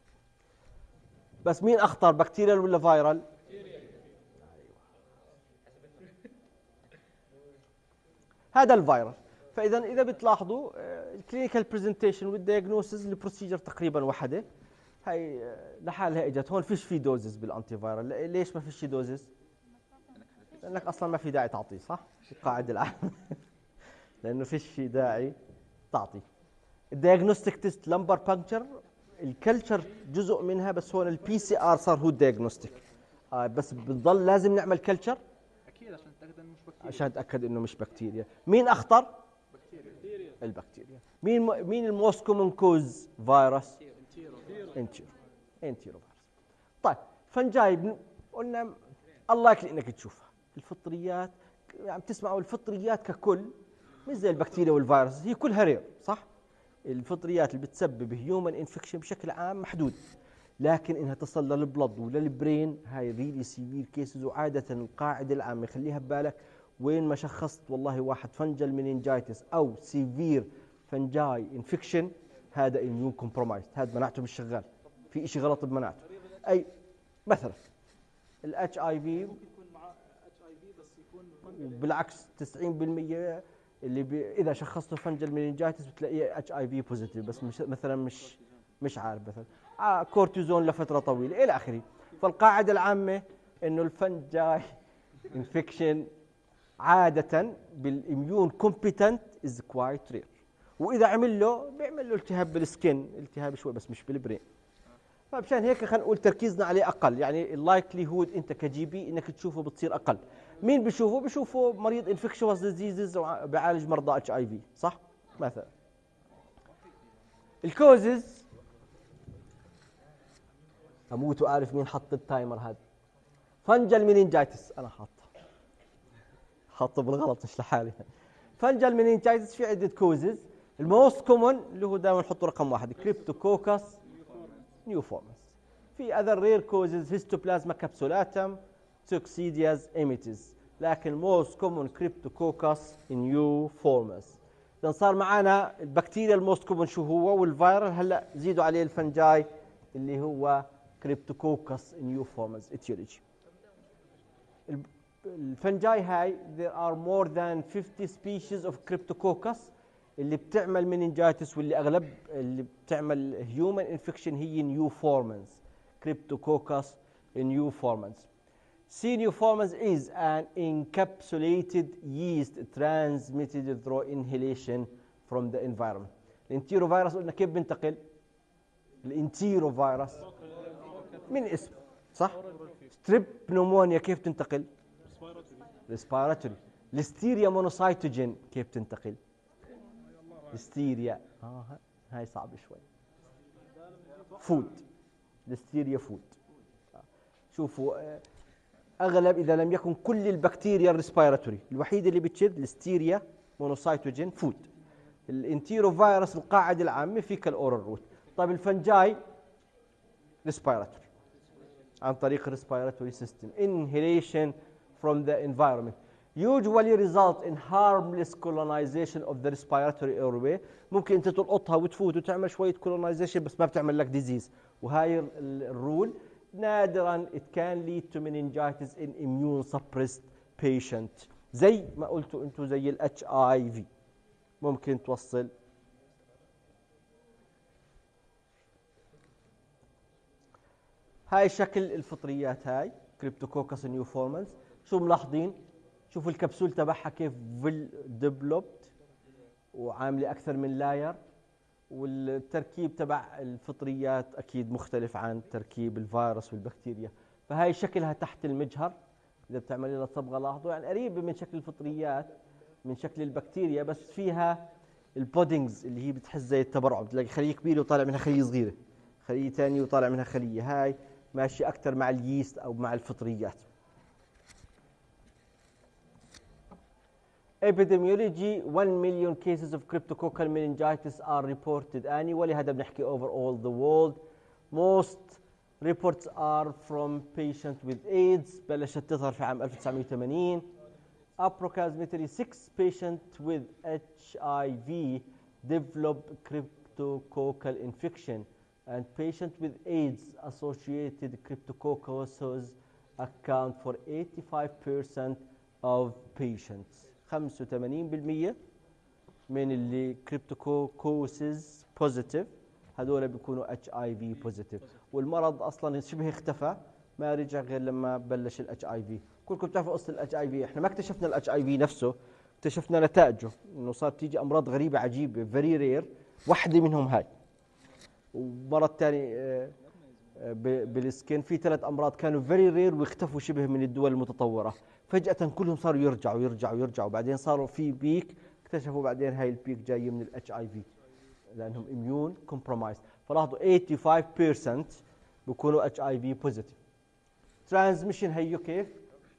بس مين اخطر، بكتيريال ولا فايرال؟ هذا الفيروس. فاذا اذا بتلاحظوا الكلينيكال برزنتيشن والدياجنوسيس البروسيجر تقريبا وحده. هي آه، لحالها اجت هون. فيش في دوزز بالانتي فايرال. ليش ما فيش دوزز؟ لانك اصلا ما في داعي تعطيه، صح؟ القاعده العامه لانه فيش داعي تعطيه. الدياجنوستيك تيست لمبر بانكتشر، الكلتشر جزء منها، بس هون البي سي ار صار هو الدياجنوستيك. آه بس بنضل لازم نعمل كلتشر اكيد عشان تتاكد انه مش بكتيريا. عشان نتاكد انه مش بكتيريا. مين اخطر؟ بكتيريا. البكتيريا. مين م... مين الموست كومن كوز فيروس؟ انتيرو. انتيرو. انتيرو فيروس. طيب فنجاي بن... قلنا الله يكفي انك تشوفها. الفطريات عم يعني تسمعوا الفطريات ككل مش زي البكتيريا والفيروس، هي كلها رير، صح؟ الفطريات اللي بتسبب هيومن انفكشن بشكل عام محدود، لكن انها تصل للبلد وللبرين هاي ريلي سيفير كيسز. وعاده القاعده العامه خليها ببالك، وين ما شخصت والله واحد فنجل مننجايتس او سيفير فنجاي انفكشن، هذا اميون كومبرومايزد، هذا مناعته مش شغال، في شيء غلط بمناعته. اي مثلا الاتش اي في ممكن يكون معاه اتش اي في بس يكون بالعكس تسعين بالمئة اللي بي اذا شخصته فنجل مننجايتس بتلاقيه اتش اي في بوزيتيف، بس مش مثلا مش مش عارف مثلا آه كورتيزون لفتره طويله الى اخره. فالقاعده العامه انه الفنجاي انفكشن عاده بالاميون كومبيتنت از كوايت رير، واذا عمل له بيعمل له التهاب بالسكن، التهاب شوي بس مش بالبرين. فمشان هيك خلينا نقول تركيزنا عليه اقل، يعني اللايكلي هود انت كجي بي انك تشوفه بتصير اقل. مين بيشوفه؟ بيشوفه مريض انفكشوس ديزيزز وبيعالج مرضى اتش اي في، صح؟ مثلا الكوزز اموت واعرف مين حط التايمر هذا. فنجل مننجايتس انا حاطه حاطه بالغلط مش لحالي. فنجل مننجايتس في عده كوزز. الموست كومن اللي هو دائما نحطه رقم واحد كريبتوكوكس نيوفورمس. في اذر رير كوزز هيستوبلازما كابسولاتم توكسيدياز ايميتيز، لكن موست كومن كريبتوكوكس نيوفورمس. اذا صار معنا البكتيريا الموست كومن شو هو، والفيرال هلا زيدوا عليه الفنجاي اللي هو كريبتوكوكس نيوفورمس اتيولوجي. الفنجاي هاي there are more than fifty species of cryptococcus اللي بتعمل مننجايتس، واللي اغلب اللي بتعمل هيومن انفكشن هي نيوفورمانز. كريبتوكوكس نيوفورمانز. C. newformans is an encapsulated yeast transmitted through inhalation from the environment. الانتيروفيروس قلنا كيف بنتقل؟ الانتيروفيروس من اسم، صح؟ ستريب نمونيا كيف تنتقل؟ ريسبيراتوري. الستيريا مونوسايتوجين كيف تنتقل؟ الستيريا اه هاي صعبه شوي. فود. الستيريا فود. شوفوا اغلب اذا لم يكن كل البكتيريا الريسبيراتوري، الوحيده اللي بتشد الستيريا مونوسايتوجين فود. الانتيروفيروس القاعده العامه فيك الاورال روت. طيب الفنجاي ريسبيراتوري عن طريق الريسبيراتوري سيستم. inhalation from the environment usually result in harmless colonization of the respiratory airway. ممكن انت تلقطها وتفوت وتعمل شويه colonization بس ما بتعمل لك ديزيز، وهاي الرول. نادرا it can lead to meningitis in immune suppressed patient زي ما قلتوا انتم زي ال اتش اي في ممكن توصل. هاي شكل الفطريات هاي كريبتوكوكس نيوفورمانز. شو ملاحظين؟ شوفوا الكبسول تبعها كيف فيل ديفلوبت وعامله اكثر من لاير، والتركيب تبع الفطريات اكيد مختلف عن تركيب الفيروس والبكتيريا. فهاي شكلها تحت المجهر اذا بتعملي لها صبغه لاحظوا، يعني قريبه من شكل الفطريات من شكل البكتيريا، بس فيها البودينجز اللي هي بتحس زي التبرع، بتلاقي خليه كبيره وطالع منها خليه صغيره، خليه ثانيه وطالع منها خليه. هاي ماشي اكثر مع اليست او مع الفطريات. epidemiology one million cases of cryptococcal meningitis are reported annually. هذا بنحكي over all the world. Most reports are from patient with AIDS. بلشت تظهر في عام ألف وتسعمئة وثمانين. Approximately six patients with H I V develop cryptococcal infection, and patients with AIDS associated cryptococcosis account for eighty-five percent of patients. خمسة وثمانين بالمئة من اللي كريبتوكوكوسيس بوزيتيف هذول بيكونوا اتش اي في بوزيتيف، والمرض اصلا شبه اختفى ما رجع غير لما بلش الاتش اي في. كلكم بتعرفوا قصه الاتش اي في، احنا ما اكتشفنا الاتش اي في نفسه، اكتشفنا نتائجه انه صار تيجي امراض غريبه عجيبه فيري رير، وحده منهم هاي، ومرض ثاني بالسكين، في ثلاث امراض كانوا فيري رير واختفوا شبه من الدول المتطوره، فجاه كلهم صاروا يرجعوا يرجعوا يرجعوا، بعدين صاروا في بيك، اكتشفوا بعدين هاي البيك جايه من الاتش اي في لانهم اميون كومبرومايز. فلاحظوا خمسة وثمانين بالمئة بيكونوا اتش اي في بوزيتيف. ترانسميشن هيو كيف؟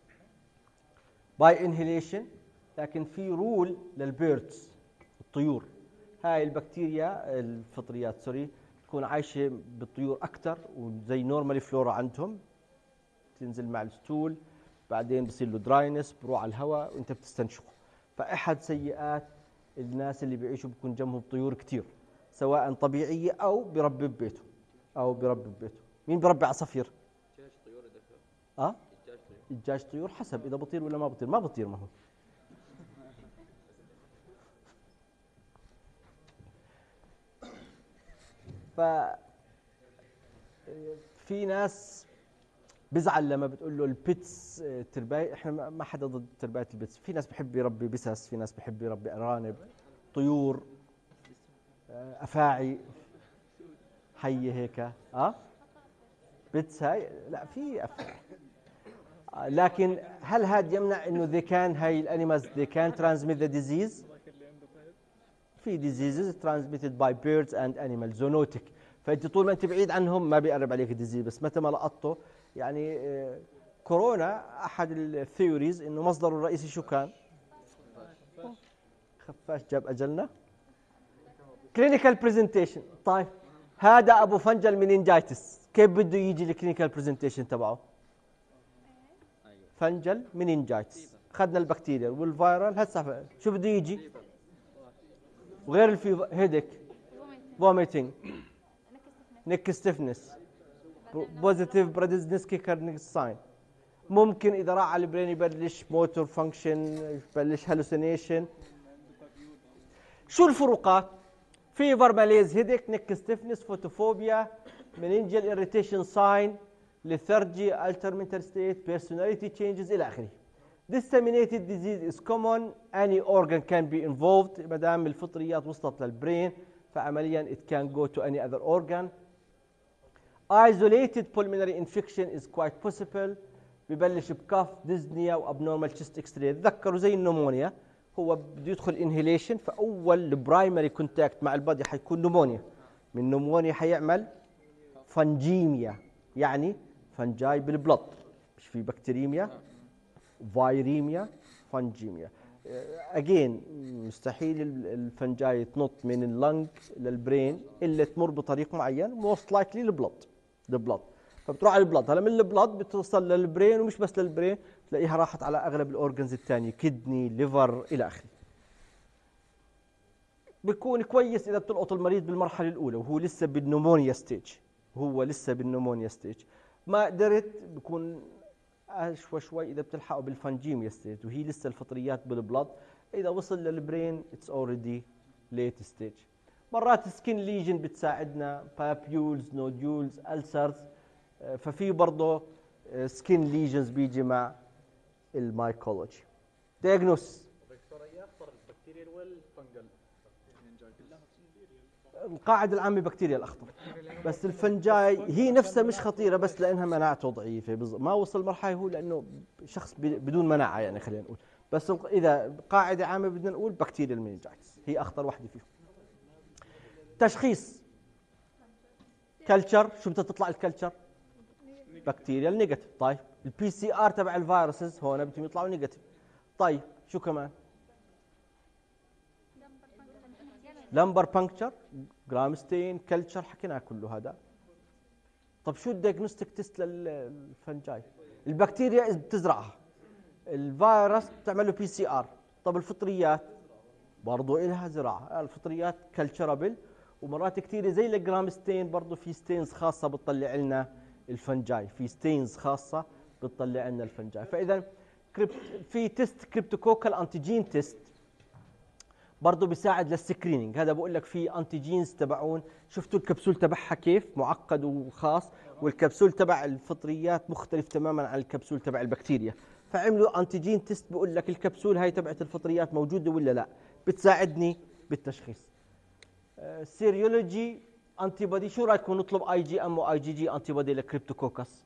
باي انهيليشن، لكن في رول للبيردز الطيور، هاي البكتيريا الفطريات سوري تكون عايشه بالطيور اكثر، وزي نورمالي فلورا عندهم تنزل مع الستول، بعدين بصير له دراينس بروح على الهواء وانت بتستنشقه. فاحد سيئات الناس اللي بيعيشوا بيكون جنبهم طيور كثير، سواء طبيعيه او بربي ببيته او بربي ببيته. مين بربي عصافير؟ الدجاج طيور يا دكتور. اه الدجاج طيور. الدجاج طيور، حسب اذا بطير ولا ما بطير. ما بطير، ما هو ف في ناس بزعل لما بتقول له البيتس ترباية، احنا ما حدا ضد ترباية البيتس، في ناس بحب يربي بسس، في ناس بحب يربي ارانب، طيور، افاعي حيه هيك. اه بيتس هاي لا في افاعي، لكن هل هذا يمنع انه they can هاي الانيمالز they can transmit the disease؟ في diseases transmitted by birds and animals zoonotic، فانت طول ما انت بعيد عنهم ما بيقرب عليك الديزيز، بس متى ما لقطته يعني آه كورونا احد الثيوريز انه مصدره الرئيسي شو كان؟ خفاش جاب اجلنا. كلينيكال برزنتيشن، طيب هذا ابو فنجل منينجايتس، كيف بده يجي الكلينيكال برزنتيشن تبعه؟ فنجل منينجايتس، اخذنا البكتيريا والفيرال، هسه شو بده يجي؟ وغير الفي هيدك، فوميتنج، نيك ستيفنس، بوزيتيف براديزنسكي كارنيك ساين. ممكن اذا راح على البرين يبلش موتور فانكشن، يبلش هالوسينيشن. شو الفروقات؟ فيفر، ماليز، هيدك، نيك ستيفنس، فوتوفوبيا، مننجل اريتيشن ساين، lethargy, alter mental state, personality changes الى اخره. Disseminated disease is common, any organ can be involved. ما دام الفطريات وصلت للبرين فعمليا it can go to any other organ. Isolated pulmonary infection is quite possible. ببلش بكف، ديزنيا وابنورمال تشست اكس راي. تذكروا زي النمونيا، هو بده يدخل انهيليشن، فاول البرايمري كونتاكت مع البادي حيكون نمونيا، من نمونيا حيعمل فنجيميا، يعني فنجاي بالبلط، مش في بكتيريميا، فايريميا، فنجيميا. اجين مستحيل الفنجاي تنط من اللنج للبرين الا تمر بطريق معين، موست لايكلي البلط البلط، فبتروح على البلط، هلا من البلط بتوصل للبرين، ومش بس للبرين، تلاقيها راحت على اغلب الاورجنز الثانيه، كدني، ليفر الى اخره. بيكون كويس اذا بتلقط المريض بالمرحله الاولى وهو لسه بالنمونيا ستيج، وهو لسه بالنمونيا ستيج. ما قدرت بكون اشوى شوي اذا بتلحقوا بالفنجيميا ستيج وهي لسه الفطريات بالبلد. اذا وصل للبرين اتس اوريدي ليت ستيج. مرات سكين ليجن بتساعدنا، بابيولز، نوديولز، ألسرز، ففي برضه سكين ليجنز بيجي مع المايكولوجي. دياجنوس دكتور اي اخطر البكتيريا والفنجل؟ القاعدة العامة بكتيريا الأخطر، بس الفنجاي هي نفسها مش خطيرة بس لأنها مناعته ضعيفة، ما وصل مرحلة هو لأنه شخص بدون مناعة يعني خلينا نقول، بس إذا قاعدة عامة بدنا نقول بكتيريا المننجايتس هي أخطر واحدة فيهم. تشخيص كلتشر، شو بدها تطلع الكلتشر؟ بكتيريا النيجاتيف. طيب البي سي ار تبع الفيروسز هون بدهم يطلعوا نيجاتيف. طيب شو كمان؟ لمبر بانكتشر، جرام ستين، كلتشر، حكينا كله هذا. طب شو الديagnostic تيست للفنجاي؟ البكتيريا إذا بتزرعها، الفيروس بتعمل له بي سي ار. طب الفطريات برضه إلها زراعة، الفطريات كلتشرابل، ومرات كثيرة زي الجرام ستين برضه في ستينز خاصة بتطلع لنا الفنجاي، في ستينز خاصة بتطلع لنا الفنجاي. فإذا في تيست كريبتوكوكال انتيجين تيست برضه بيساعد للسكرينينج. هذا بقول لك في انتيجينز تبعون، شفتوا الكبسول تبعها كيف معقد وخاص، والكبسول تبع الفطريات مختلف تماما عن الكبسول تبع البكتيريا. فعملوا انتيجين تيست بقول لك الكبسول هاي تبعت الفطريات موجوده ولا لا، بتساعدني بالتشخيص. سيريولوجي انتي بودي، شو رايكم نطلب اي جي ام واي جي جي انتي بودي لكريبتوكوكس؟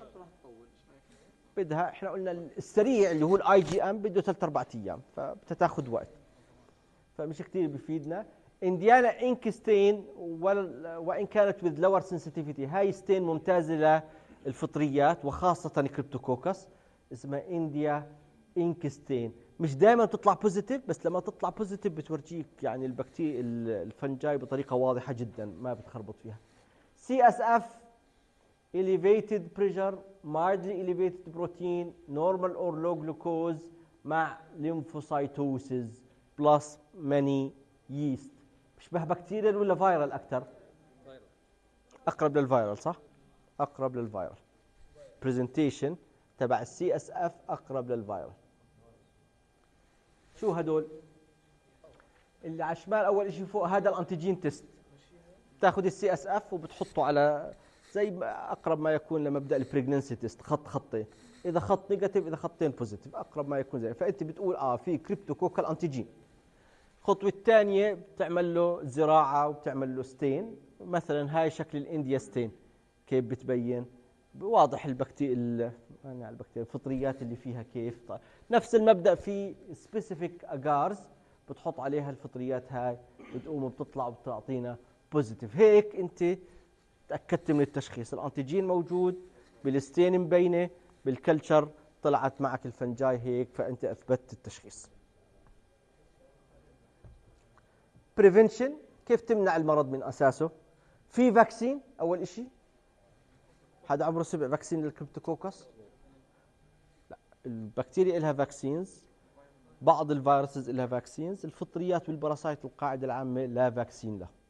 بدها، احنا قلنا السريع اللي هو الاي جي ام بده ثلاث اربع ايام، فبتاخذ وقت، فمش كثير بفيدنا. انديانا انك ستين وان كانت with lower sensitivity، هاي ستين ممتازه للفطريات وخاصه كريبتوكوكس، اسمها انديا انك ستين. مش دائما تطلع بوزيتيف، بس لما تطلع بوزيتيف بتورجيك يعني البكتيريا الفنجاي بطريقه واضحه جدا ما بتخربط فيها. سي اس اف elevated pressure، mildly elevated protein، normal or low glucose مع lymphocytosis plus many yeast. بيشبه بكتيريال ولا فايرال اكثر؟ اقرب للفايرال صح؟ اقرب للفايرال. برزنتيشن تبع السي اس اف اقرب للفايرال. شو هدول؟ اللي على الشمال اول شيء فوق هذا الانتيجين تيست. بتاخذ السي اس اف وبتحطه على زي اقرب ما يكون لمبدا البريجننسي تيست، خط خطين، اذا خط نيجاتيف اذا خطين بوزيتيف، اقرب ما يكون زي. فانت بتقول اه في كريبتوكوكال انتيجين. الخطوه الثانيه بتعمل له زراعه وبتعمل له ستين، مثلا هاي شكل الانديا ستين كيف بتبين، واضح البكتيريا يعني البكتيريا الفطريات اللي فيها كيف. طيب. نفس المبدا في سبيسيفيك اجارز بتحط عليها الفطريات هاي، بتقوم بتطلع وبتعطينا بوزيتيف. هيك انت تاكدت من التشخيص، الانتيجين موجود، بالستين مبينه، بالكلتشر طلعت معك الفنجاي هيك، فانت اثبتت التشخيص. بريفنشن، كيف تمنع المرض من اساسه؟ في فاكسين اول شيء. حدا عمره سبع فاكسين للكريبتوكوكس؟ لا، البكتيريا لها فاكسينز، بعض الفيروسز لها فاكسينز، الفطريات والبراسايت القاعده العامه لا فاكسين له.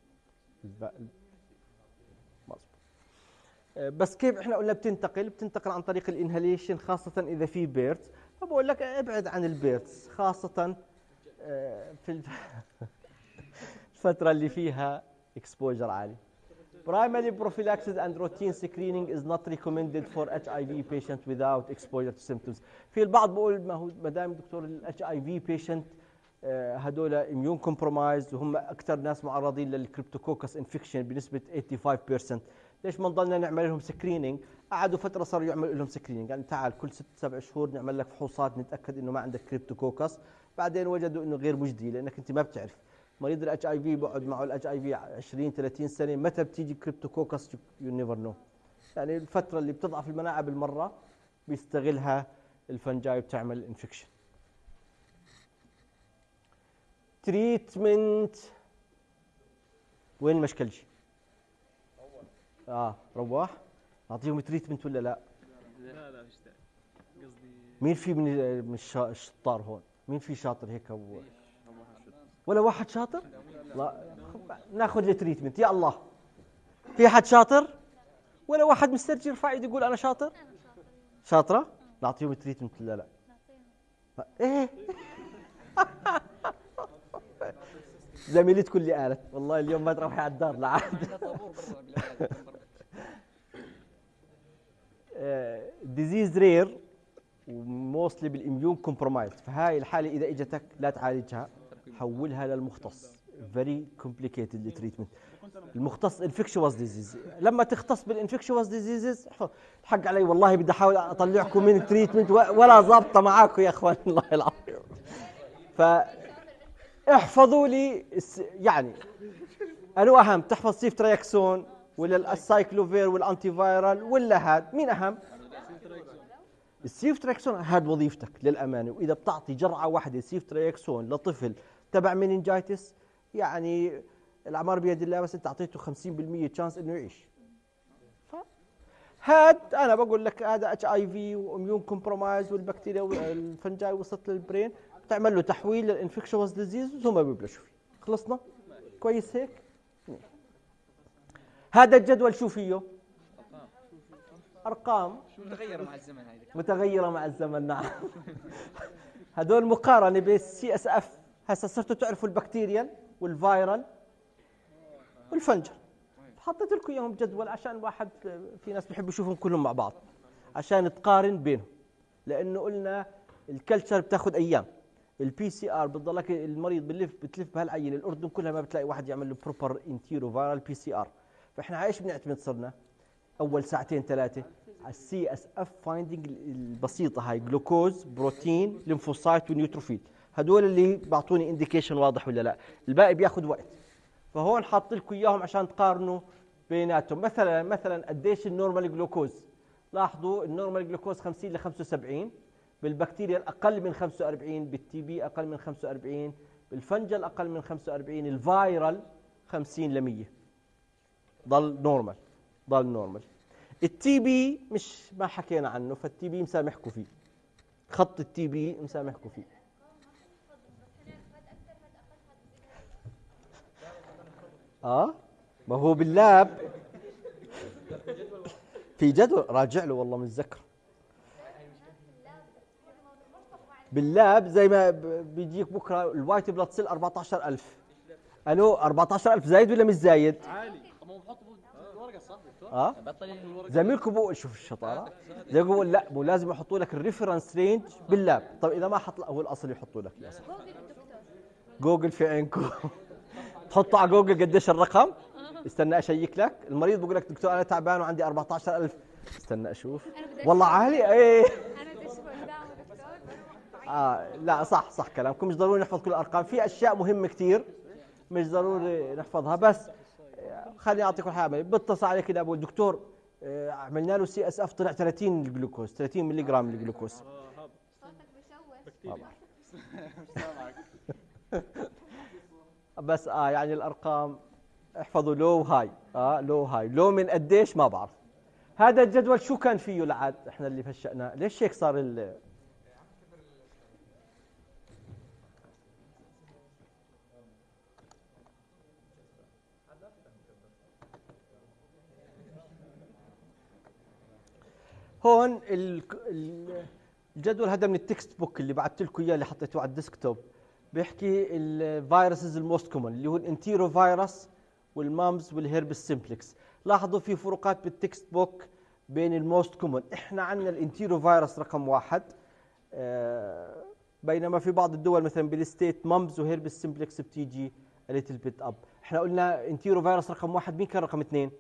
بس كيف احنا قلنا بتنتقل؟ بتنتقل عن طريق الانهاليشن، خاصة إذا في بيرتس، فبقول لك ابعد عن البيرتس، خاصة في الفترة اللي فيها اكسبوجر عالي. Primary prophylaxis and routine screening is not recommended for إتش آي في patient without exposure to symptoms. في البعض بقول ما هو ما دام دكتور ال إتش آي في patient هدول immune compromised وهم أكثر ناس معرضين للكريبتوكوكس انفكشن بنسبة ثمانية وثمانين بالمئة، ليش ما نضلنا نعمل لهم سكرينينج؟ قعدوا فتره صاروا يعملوا لهم سكرينينج، يعني تعال كل ست سبع شهور نعمل لك فحوصات نتاكد انه ما عندك كريبتوكوكس، بعدين وجدوا انه غير مجدي لانك انت ما بتعرف. مريض الاتش اي في بقعد معه الاتش اي في عشرين ثلاثين سنه، متى بتيجي كريبتوكوكس يو نيفر نو. يعني الفتره اللي بتضعف المناعه بالمره بيستغلها الفنجاي بتعمل انفكشن. تريتمنت، وين المشكلجي؟ اه رواح، نعطيهم تريتمنت ولا لا؟ لا لا مش قصدي مين في من من الشطار هون؟ مين في شاطر هيك و... ولا واحد شاطر؟ لا ناخذ التريتمنت يا الله. في حد شاطر؟ ولا واحد مسترجي يرفع ايده يقول انا شاطر؟ شاطرة؟ نعطيهم تريتمنت ولا لا؟ ايه زميلتكم اللي قالت والله اليوم ما تروحي على الدار لعاد. ديزيز رير وموستلي بالاميون كومبرومايز، فهاي الحاله اذا اجتك لا تعالجها، حولها للمختص. فيري كومبليكيتد التريتمنت. المختص انفكشوس ديزيز، لما تختص بالانفكشوس ديزيزز الحق علي والله بدي احاول اطلعكم من التريتمنت ولا ظابطه معاكم يا اخوان الله العظيم. ف احفظوا لي يعني انو اهم، تحفظ سيفترياكسون ولا السايكلوفير والانتي فايرال ولا هاد؟ مين اهم؟ السيفترياكسون. هاد وظيفتك للامانه، واذا بتعطي جرعه واحده سيفترياكسون لطفل تبع مينينجايتس يعني الاعمار بيد الله، بس انت اعطيته خمسين بالمئة تشانس انه يعيش. هاد انا بقول لك هذا اتش اي في واميون كومبرومايز والبكتيريا والفنجاي وصلت للبرين، بتعمل له تحويل للانفكشوس ديزيز وثم بيبلشوا فيه. خلصنا؟ كويس هيك؟ هذا الجدول شو فيه؟ ارقام متغيرة مع الزمن هاي. متغيره مع الزمن. نعم. هدول مقارنه بالسي اس اف. هسه صرتوا تعرفوا البكتيريال والفيرال والفنجل. حطيت لكم اياهم جدول عشان الواحد، في ناس بيحبوا يشوفهم كلهم مع بعض عشان تقارن بينهم، لانه قلنا الكلتشر بتاخذ ايام. البي سي ار بتضلك المريض بلف بتلف بهالعينه، الاردن كلها ما بتلاقي واحد يعمل له بروبر انتيرو فايرال بي سي ار. فاحنا على ايش بنعتمد؟ صرنا اول ساعتين ثلاثه على السي اس اف فايندينج البسيطه هاي، جلوكوز، بروتين، ليمفوسايت ونيوتروفيل. هدول اللي بعطوني انديكيشن واضح ولا لا. الباقي بياخذ وقت. فهون حاط لكم اياهم عشان تقارنوا بيناتهم. مثلا مثلا قديش النورمال جلوكوز؟ لاحظوا النورمال جلوكوز خمسين ل خمسة وسبعين، بالبكتيريا اقل من خمسة وأربعين، بالتي بي اقل من خمسة وأربعين، بالفنجل اقل من خمسة وأربعين، الفايرال خمسين ل مية. ضل نورمال، ضل نورمال. التي بي مش ما حكينا عنه، فالتي بي مسامحكم فيه. خط التي بي مسامحكم فيه. اه ما هو باللاب في جدول راجع له والله متذكر. باللاب زي ما بيجيك بكره الوايت بلاد سيل أربعة عشر ألف. الو أربعة عشر ألف زايد ولا مش زايد؟ عالي. طب ما بحطه بالورقة صح دكتور؟ اه بطل الورقة. زميلكم بقول شوف الشطاره، زي بقول لا مو لازم يحطوا لك الريفرنس رينج باللاب. طيب اذا ما حط هو الاصل يحطوا لك اياه. جوجل في عينكم. تحطوا على جوجل قديش الرقم؟ استنى اشيك لك. المريض بقول لك دكتور انا تعبان وعندي أربعة عشر ألف. استنى اشوف. والله عالي. ايه انا بدي اشوف قدامه دكتور. اه لا صح صح كلامكم. مش ضروري نحفظ كل الارقام، في اشياء مهمه كثير مش ضروري نحفظها. بس خليني اعطيكم حاجه. بتصل عليك كده بقول دكتور آه، عملنا له سي اس اف طلع ثلاثين الجلوكوز، ثلاثين ملي جرام الجلوكوز. صوتك بشوش. بس اه يعني الارقام احفظوا لو هاي. اه لو هاي لو من قديش ما بعرف. هذا الجدول شو كان فيه العاد؟ احنا اللي فشقناه. ليش هيك صار ال هون الجدول هذا من التكست بوك اللي بعثت لكم اياه، اللي حطيته على الديسكتوب. بيحكي الفيروسز الموست كومن اللي هو الانتيرو فيروس والمامز والهيربس سيمبلكس. لاحظوا في فروقات بالتكست بوك بين الموست كومن. احنا عندنا الانتيرو فيروس رقم واحد، آه بينما في بعض الدول مثلا بالستيت مامز وهيربس سيمبلكس بتيجي ليتل بيت اب. احنا قلنا انتيرو فيروس رقم واحد. مين كان رقم اثنين؟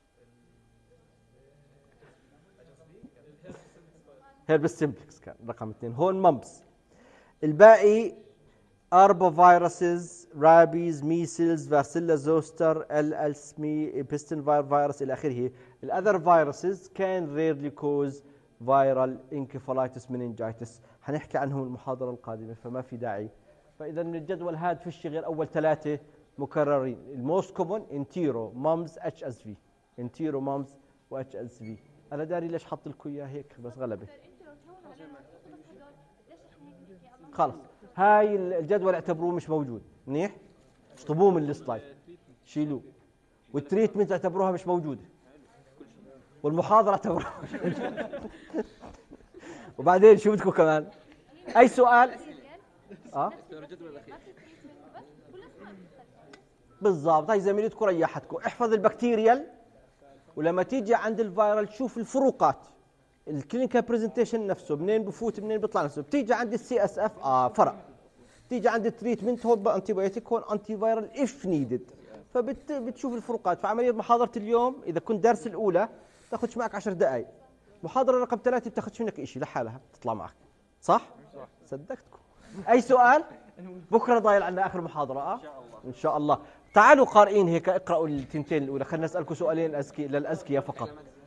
هيربس سيمبلكس كان رقم اثنين. هون مامبس. الباقي اربا فيروسز، رابيز، ميسلز، فاسيلا زوستر، ال السمي، بيستن فاير فيروس الى اخره. الاذر فيروسز كان ريرلي كوز فايرال انكفالايتس مننجايتس. حنحكي عنهم المحاضره القادمه فما في داعي. فاذا من الجدول هذا فيش غير اول ثلاثه مكررين. الموست كومن انتيرو مامز اتش اس في. انتيرو مامز واتش اس في. انا داري ليش حط لكم اياه هيك بس غلبه. خلص هاي الجدول اعتبروه مش موجود. منيح اشطبوه من السلايد، شيلوه. والتريتمنت اعتبروها مش موجوده، والمحاضره اعتبروها مش موجوده. وبعدين شو بدكم كمان؟ اي سؤال؟ اه بالضبط. هاي زميلتكم ريحتكم. احفظ البكتيريال، ولما تيجي عند الفيرال شوف الفروقات. الكلينيكال برزنتيشن نفسه منين بفوت منين بيطلع نفسه. بتيجي عند السي اس اف اه فرق. تيجي عند التريتمنت هون انتي بايوتيك، هون انتي فايرال اف نيدد. فبتشوف الفروقات. فعمليه محاضره اليوم اذا كنت دارس الاولى تاخذش معك عشر دقائق. محاضره رقم ثلاثه بتاخذش منك شيء لحالها تطلع معك. صح؟ صدقتكم. اي سؤال؟ بكره ضايل عندنا اخر محاضره. اه ان شاء الله. تعالوا قارئين هيك اقرأوا التنتين الاولى. خلينا نسالكم سؤالين اذكي للاذكياء فقط.